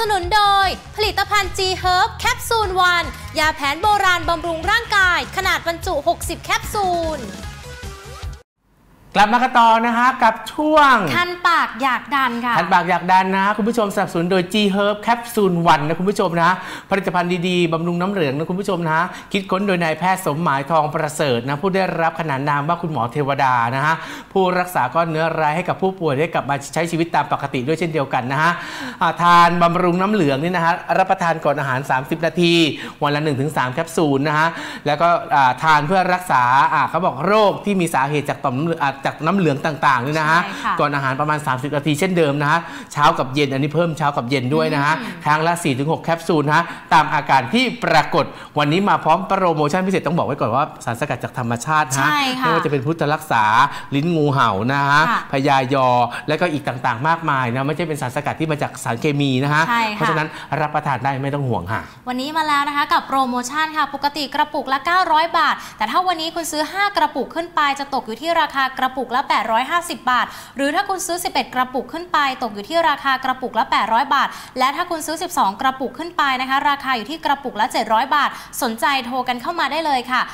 สนุนโดยผลิตภัณฑ์ G-Herb แคปซูลวันยาแผนโบราณบำรุงร่างกายขนาดบรรจุ60แคปซูลกลับมากันต่อนะฮะกับช่วงคันปากอยากดันค่ะคันปากอยากดันนะคุณผู้ชมสนับสนุนโดย G-Herb แคปซูลวันนะคุณผู้ชมนะผลิตภัณฑ์ดีๆบำรุงน้ำเหลืองนะคุณผู้ชมนะคิดค้นโดยนายแพทย์สมหมายทองประเสริฐนะผู้ได้รับขนานนามว่าคุณหมอเทวดานะฮะผู้รักษาก้อนเนื้อร้ายให้กับผู้ป่วยได้กลับมาใช้ชีวิตตามปกติด้วยเช่นเดียวกันนะฮะทานบำรุงน้ำเหลืองนี่นะฮะรับประทานก่อนอาหาร30นาทีวันละ 1-3 แคปซูลนะฮะแล้วก็ทานเพื่อรักษาเขาบอกโรคที่มีสาเหตุจากต่อมจากน้ำเหลืองต่างๆนี่นะฮะก่อนอาหารประมาณ30นาทีเช่นเดิมนะฮะเช้ากับเย็นอันนี้เพิ่มเช้ากับเย็นด้วยนะฮะครั้งละ 4-6 แคปซูลนะฮะตามอาการที่ปรากฏวันนี้มาพร้อมโปรโมชั่นพิเศษต้องบอกไว้ก่อนว่าสารสกัดจากธรรมชาตินะไม่ว่าจะเป็นพุทธรักษาลิ้นงูเห่านะฮะพญายอและก็อีกต่างๆมากมายนะไม่ใช่เป็นสารสกัดที่มาจากสารเคมีนะฮะเพราะฉะนั้นรับประทานได้ไม่ต้องห่วงค่ะวันนี้มาแล้วนะคะกับโปรโมชั่นค่ะปกติกระปุกละ900บาทแต่ถ้าวันนี้คุณซื้อ5กระปุกขึ้นไปจะตกอยู่ที่ราคากระปุกละ850บาทหรือถ้าคุณซื้อ11กระปุกขึ้นไปตกอยู่ที่ราคากระปุกละ800บาทและถ้าคุณซื้อ12กระปุกขึ้นไปนะคะราคาอยู่ที่กระปุกละ700บาทสนใจโทรกันเข้ามาได้เลยค่ะ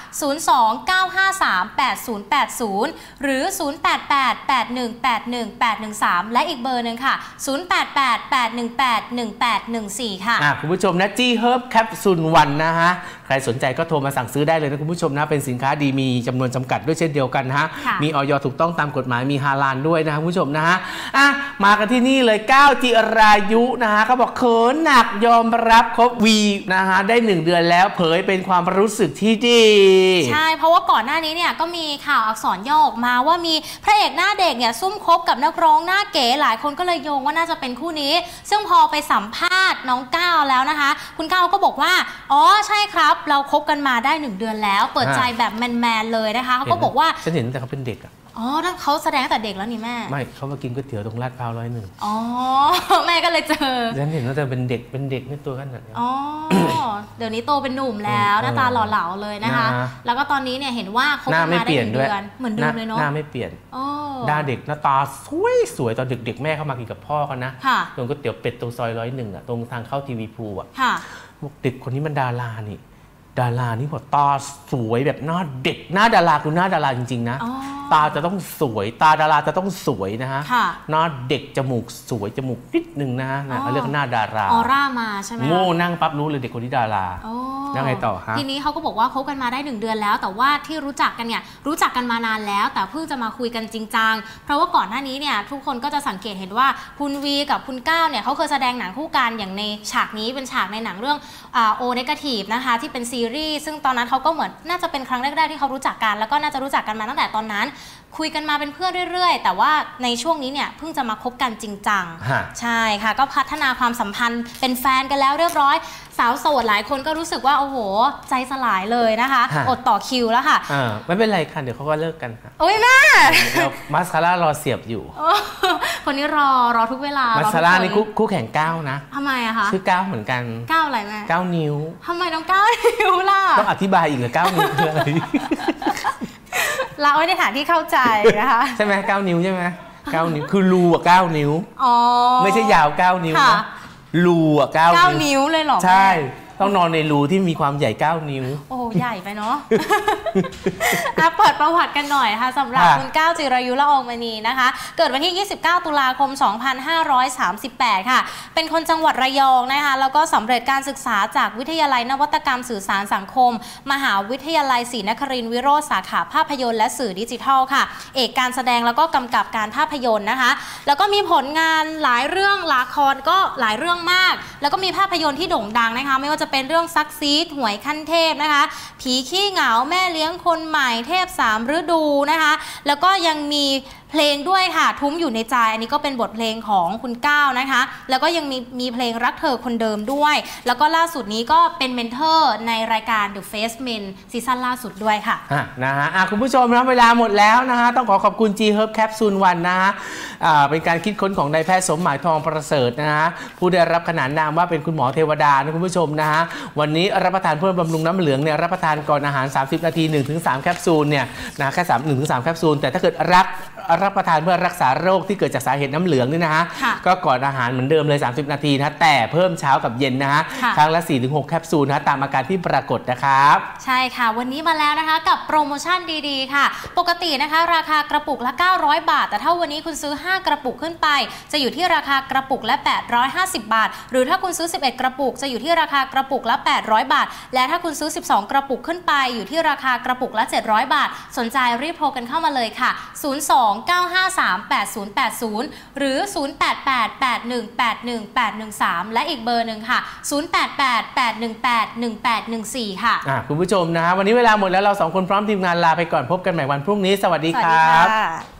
029538080หรือ0888181813และอีกเบอร์หนึ่งค่ะ0888181814ค่ะคุณผู้ชมนะ G-Herb แคปซูลวันนะฮะใครสนใจก็โทรมาสั่งซื้อได้เลยนะคุณผู้ชมนะเป็นสินค้าดีมีจำนวนจำกัดด้วยเช่นเดียวกันนะฮะมีอย.ถูกต้องตามกฎหมายมีฮาลาลด้วยนะคุณผู้ชมนะฮะมากันที่นี่เลยก้าวจิรายุนะฮะเขาบอกเขินหนักยอมรับครบวีนะฮะได้1เดือนแล้วเผยเป็นความรู้สึกที่ดีใช่เพราะว่าก่อนหน้านี้เนี่ยก็มีข่าวอักษรย่อออกมาว่ามีพระเอกหน้าเด็กเนี่ยซุ่มคบกับนักร้องหน้าเก๋หลายคนก็เลยโยงว่าน่าจะเป็นคู่นี้ซึ่งพอไปสัมภาษณ์น้องก้าวแล้วนะคะคุณก้าวก็บอกว่าอ๋อใช่ครับเราคบกันมาได้1เดือนแล้วเปิดใจแบบแมนๆเลยนะคะเขาก็บอกว่าฉันเห็นแต่เขาเป็นเด็กอ๋อถ้าเขาแสดงแต่เด็กแล้วนี่แม่ไม่เขามากินก๋วยเตี๋ยวตรงลาดพร้าว101 อ๋อแม่ก็เลยเจอฉันเห็นว่าจะเป็นเด็กไม่ตัวกันอ๋อเดี๋ยวนี้โตเป็นหนุ่มแล้วหน้าตาหล่อเหลาเลยนะคะแล้วก็ตอนนี้เนี่ยเห็นว่าคบกันมาได้1เดือนเหมือนเดิมเลยเนาะหน้าไม่เปลี่ยนหน้าเด็กหน้าตาสวยตอนเด็กๆแม่เข้ามากินกับพ่อเขานะตรงก๋วยเตี๋ยวเป็ดตรงซอย101ตรงทางเข้าทีวีพูบอกเด็กคนนี้มันดารานี่พอตาสวยแบบหน้าเด็กหน้าดาราคือหน้าดาราจริงๆนะตาจะต้องสวยตาดาราจะต้องสวยนะฮะหน้าเด็กจมูกสวยจมูกนิดนึงนะเขาเรียกหน้าดาราออร่ามาใช่ไหมโง่นั่งปั๊บรู้เลยเด็กคนนี้ดารายังไงต่อฮะทีนี้เขาก็บอกว่าคบกันมาได้1เดือนแล้วแต่ว่าที่รู้จักกันเนี่ยรู้จักกันมานานแล้วแต่เพิ่งจะมาคุยกันจริงจังเพราะว่าก่อนหน้านี้เนี่ยทุกคนก็จะสังเกตเห็นว่าคุณวีกับคุณก้าวเนี่ยเขาเคยแสดงหนังคู่กันอย่างในฉากนี้เป็นฉากในหนังเรื่องโอเนกาทีฟนะคะที่เป็นซีรีส์ซึ่งตอนนั้นเขาก็เหมือนน่าจะเป็นครั้งแรกๆที่เขารู้จักกันแล้วก็น่าจะรู้จักกันมาตั้งแต่ตอนนั้นคุยกันมาเป็นเพื่อนเรื่อยๆแต่ว่าในช่วงนี้เนี่ยเพิ่งจะมาคบกันจริงจังใช่ค่ะก็พัฒนาความสัมพันธ์เป็นแฟนกันแล้วเรียบร้อยสาวโสดหลายคนก็รู้สึกว่าโอ้โหใจสลายเลยนะคะอดต่อคิวแล้วค่ะไม่เป็นไรค่ะเดี๋ยวเขาก็เลิกกันค่ะโอ้ยแม่มาสคาร่ารอเสียบอยู่คนนี้รอทุกเวลามาสคาร่านี่คู่แข่งก้าวนะทำไมอะคะชื่อก้าวเหมือนกันก้าวอะไรแม่ 9 นิ้วทำไมต้อง9 นิ้วล่ะต้องอธิบายอีกเหรอ9 นิ้วคืออะไรเราไว้ในฐานที่เข้าใจนะคะใช่ไหม9 นิ้วใช่ไหม9 นิ้วคือรูอ่ะ9 นิ้วไม่ใช่ยาว9 นิ้วนะรูอ่ะ9 นิ้วเลยหรอใช่ต้องนอนในรูที่มีความใหญ่9 นิ้วโอ้ใหญ่ไปเนาะเปิดประวัติกันหน่อยค่ะสำหรับคุณก้าวจิรายุละอองมณีนะคะเกิดวันที่29ตุลาคม2538ค่ะเป็นคนจังหวัดระยองนะคะแล้วก็สำเร็จการศึกษาจากวิทยาลัยนวัตกรรมสื่อสารสังคมมหาวิทยาลัยศรีนครินทร์วิโรจน์สาขาภาพยนตร์และสื่อดิจิทัลค่ะเอกการแสดงแล้วก็กำกับการภาพยนตร์นะคะแล้วก็มีผลงานหลายเรื่องละครก็หลายเรื่องมากแล้วก็มีภาพยนตร์ที่โด่งดังนะคะไม่ว่าจะเป็นเรื่องซักซีดหวยขั้นเทพนะคะผีขี้เหงาแม่เลี้ยงคนใหม่เทพ3 ฤดูนะคะแล้วก็ยังมีเพลงด้วยค่ะทุ้มอยู่ในใจอันนี้ก็เป็นบทเพลงของคุณก้าวนะคะแล้วก็ยังมีเพลงรักเธอคนเดิมด้วยแล้วก็ล่าสุดนี้ก็เป็นเมนเทอร์ในรายการ The Face Men ซีซั่นล่าสุดด้วยค่ะนะฮะคุณผู้ชมนะเวลาหมดแล้วนะฮะต้องขอบคุณ G-Herb แคปซูลวันนะฮะเป็นการคิดค้นของนายแพทย์สมหมายทองประเสริฐนะฮะผู้ได้รับขนานนามว่าเป็นคุณหมอเทวดานะคุณผู้ชมนะฮะวันนี้รับประทานเพื่อบำรุงน้ำเหลืองเนี่ยรับประทานก่อนอาหาร30นาที 1-3 แคปซูลเนี่ยนะแค่1-3 แคปซูลแต่ถ้าเกิดรับประทานเพื่อรักษาโรคที่เกิดจากสาเหตุน้ำเหลืองนี่นะฮะก็ก่อนอาหารเหมือนเดิมเลย30นาทีนะแต่เพิ่มเช้ากับเย็นนะฮะครั้งละ 4-6 แคปซูลนะตามอาการที่ปรากฏนะครับใช่ค่ะวันนี้มาแล้วนะคะกับโปรโมชั่นดีๆค่ะปกตินะคะราคากระปุกละ900 บาทแต่ถ้าวันนี้คุณซื้อ5กระปุกขึ้นไปจะอยู่ที่ราคากระปุกละ850 บาทหรือถ้าคุณซื้อ11กระปุกจะอยู่ที่ราคากระปุกละ800 บาทและถ้าคุณซื้อ12กระปุกขึ้นไปอยู่ที่ราคากระปุกละ700 บาทสนใจรีบโทรกันเข้ามาเลยค่ะ029538080หรือ0888181813และอีกเบอร์หนึ่งค่ะ0888181814ค่ะคุณผู้ชมนะวันนี้เวลาหมดแล้วเรา2คนพร้อมทีมงานลาไปก่อนพบกันใหม่วันพรุ่งนี้สวัสดีครับ